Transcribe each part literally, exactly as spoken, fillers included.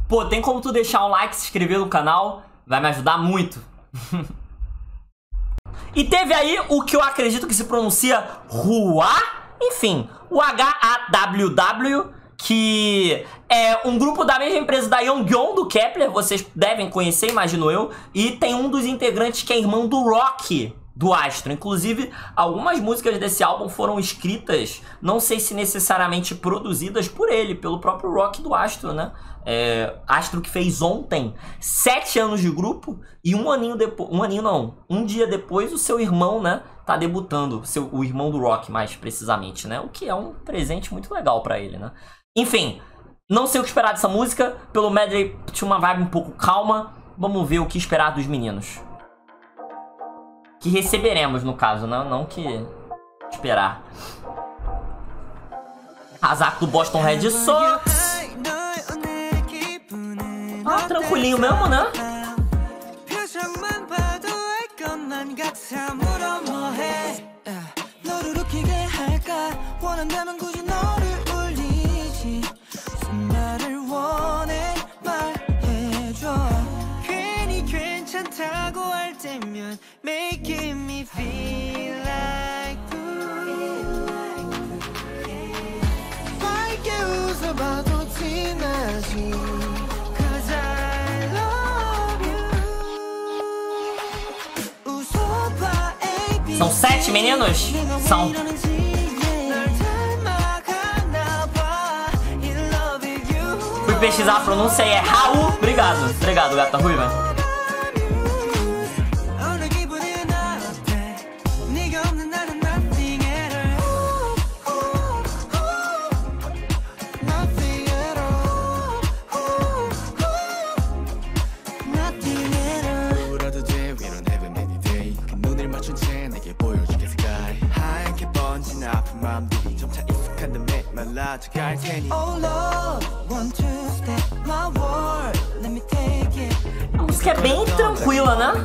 Pô, tem como tu deixar um like, se inscrever no canal? Vai me ajudar muito. E teve aí o que eu acredito que se pronuncia Hua, enfim, o H A W W, que é um grupo da mesma empresa da Yonghyun, do Kep1er, vocês devem conhecer, imagino eu, e tem um dos integrantes que é irmão do Rock, do Astro. Inclusive, algumas músicas desse álbum foram escritas, não sei se necessariamente produzidas por ele, pelo próprio Rock do Astro, né? É, Astro que fez ontem sete anos de grupo e um aninho depois, um aninho não, um dia depois o seu irmão, né, tá debutando, seu, o irmão do Rock, mais precisamente, né? O que é um presente muito legal pra ele, né? Enfim, não sei o que esperar dessa música, pelo medley tinha uma vibe um pouco calma, vamos ver o que esperar dos meninos. Que receberemos, no caso, né? Não que esperar. Casaco do Boston Red Sox. Ah, tranquilinho mesmo, né? Making me feel like like you about to 지나지 cause I love you. São sete meninos? São. Fui pesquisar a pronúncia e é Raul. Obrigado, obrigado, gata ruiva. A música é bem tranquila, né?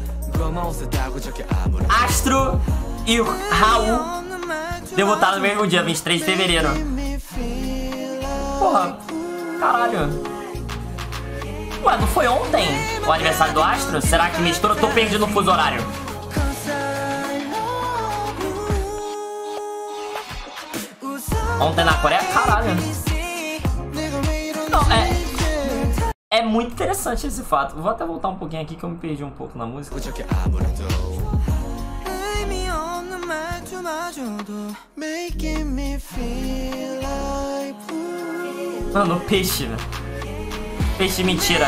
Astro e Raul debutaram no mesmo dia, vinte e três de fevereiro. Porra, caralho. Ué, não foi ontem o aniversário do Astro? Será que mistura? Tô perdido no fuso horário. Ontem na Coreia? Caralho. Não, é... É muito interessante esse fato. Vou até voltar um pouquinho aqui que eu me perdi um pouco na música. Mano, peixe, velho. Peixe mentira.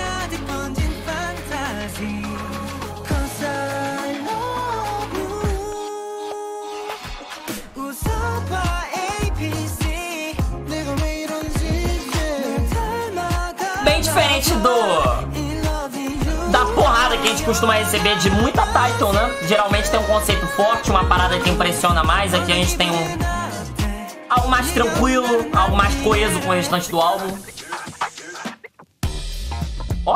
Diferente do da porrada que a gente costuma receber de muita Title, né? Geralmente tem um conceito forte, uma parada que impressiona mais. Aqui a gente tem um algo mais tranquilo, algo mais coeso com o restante do álbum. Ó.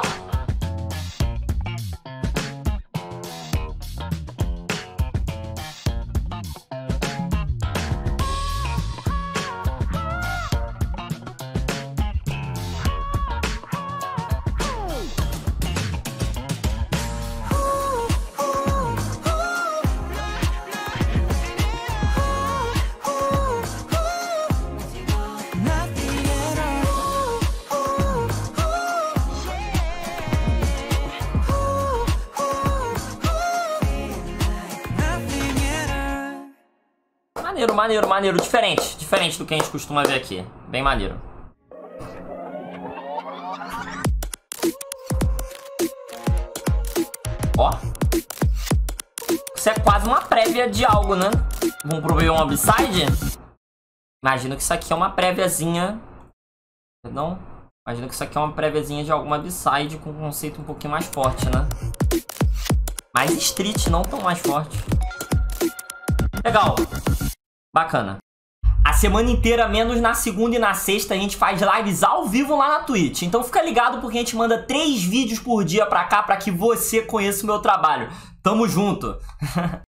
Maneiro, maneiro, maneiro. Diferente. Diferente do que a gente costuma ver aqui. Bem maneiro. Ó. Isso é quase uma prévia de algo, né? Vamos prover uma B-side? Imagino que isso aqui é uma préviazinha. Perdão? Imagino que isso aqui é uma préviazinha de alguma B-side com um conceito um pouquinho mais forte, né? Mais street, não tão mais forte. Legal. Bacana. A semana inteira, menos na segunda e na sexta, a gente faz lives ao vivo lá na Twitch. Então fica ligado porque a gente manda três vídeos por dia pra cá pra que você conheça o meu trabalho. Tamo junto!